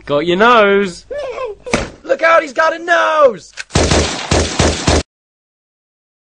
Got your nose! Look out, he's got a nose!